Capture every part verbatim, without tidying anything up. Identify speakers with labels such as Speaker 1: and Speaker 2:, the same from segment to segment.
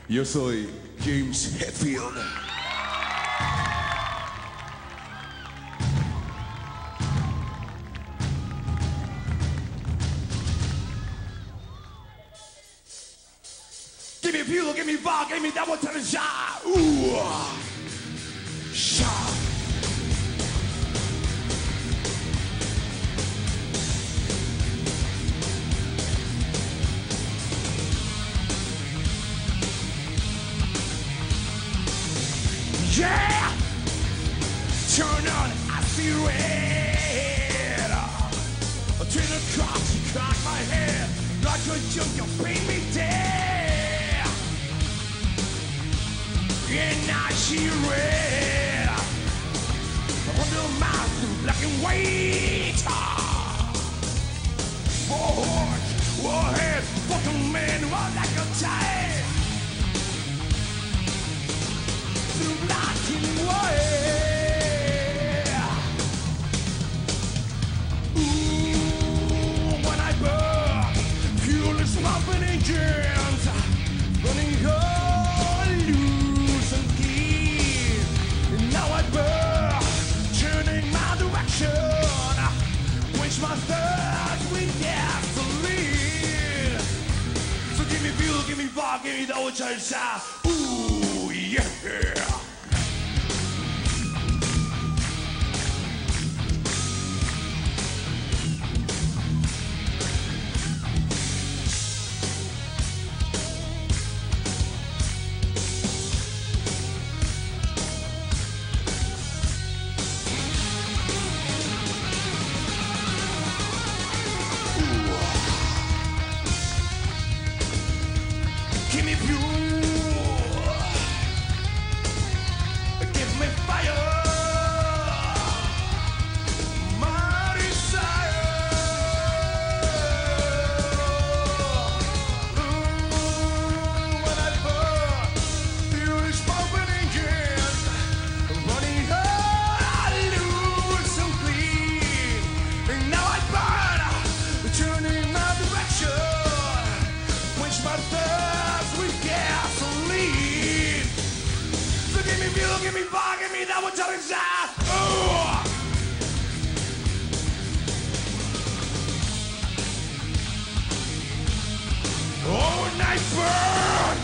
Speaker 1: Yo soy James Hetfield. Give me fuel, give me fire, give me that one to the shot. Ooh, shot. Yeah! Turn on, I see red. Turn across, you crack my head. Like a joke, you paint me dead. And now she red. Under my suit, black and white. Warhorse, warhead, fucking man, run like a tide. Black and white. Ooh, when I burn, fuel is pumping engines, running all loose and clean. And now I burn, turning my direction, quench my thirst with gasoline. So give me fuel, give me fire, give me the old church. Ooh, yeah. Give me fuel, give me fire, my desire. Ooh, when I burn, fuel is pumping engines, running hard, loose and clean. And now I burn, turning my direction, quench my thirst with gasoline. So give me fuel, give me fire, give me that one to inside. Ooh. All night burn.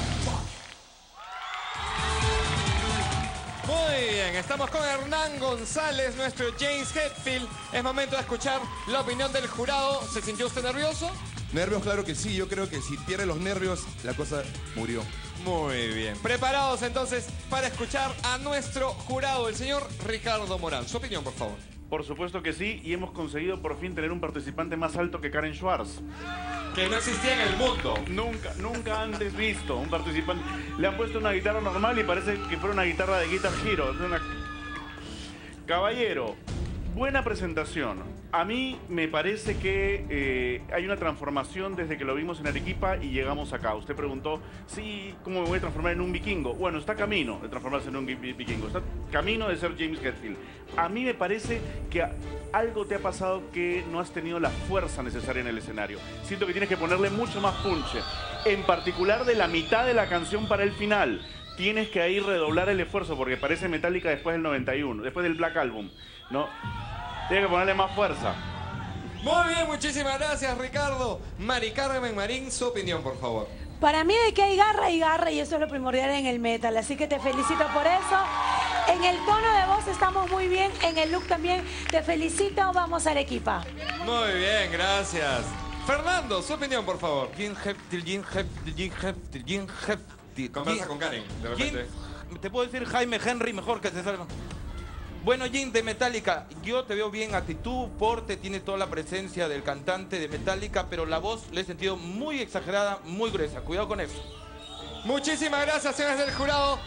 Speaker 2: Muy bien, estamos con Hernán González, nuestro James Hetfield. Es momento de escuchar la opinión del jurado. ¿Se sintió usted nervioso?
Speaker 1: Nervios, claro que sí. Yo creo que si pierde los nervios, la cosa murió.
Speaker 2: Muy bien. Preparados entonces para escuchar a nuestro jurado, el señor Ricardo Morán. Su opinión, por favor.
Speaker 3: Por supuesto que sí, y hemos conseguido por fin tener un participante más alto que Karen Schwartz.
Speaker 2: Que no existía en el mundo.
Speaker 3: Nunca, nunca antes visto un participante. Le han puesto una guitarra normal y parece que fuera una guitarra de Guitar Hero. Es una... Caballero, buena presentación. A mí me parece que eh, hay una transformación desde que lo vimos en Arequipa y llegamos acá. Usted preguntó, sí, ¿cómo me voy a transformar en un vikingo? Bueno, está camino de transformarse en un vikingo. Está camino de ser James Hetfield. A mí me parece que algo te ha pasado que no has tenido la fuerza necesaria en el escenario. Siento que tienes que ponerle mucho más punche. En particular de la mitad de la canción para el final. Tienes que ahí redoblar el esfuerzo porque parece Metallica después del noventa y uno, después del Black Album, ¿no? Tienes que ponerle más fuerza.
Speaker 2: Muy bien, muchísimas gracias, Ricardo. Mari Carmen Marín, su opinión, por favor.
Speaker 4: Para mí de que hay garra y garra y eso es lo primordial en el metal, así que te felicito por eso. En el tono de voz estamos muy bien, en el look también. Te felicito, vamos a Arequipa.
Speaker 2: Muy bien, gracias. Fernando, su opinión, por favor.
Speaker 5: Jim Hetfield, Jim Hetfield, Jim Hetfield, Jim Hetfield.
Speaker 2: Conversa con Karen, de repente.
Speaker 5: Jim, te puedo decir Jaime Henry mejor que te salga. Bueno, Jim de Metallica, yo te veo bien, actitud, porte, tiene toda la presencia del cantante de Metallica, pero la voz le he sentido muy exagerada, muy gruesa. Cuidado con eso.
Speaker 2: Muchísimas gracias, señores del jurado.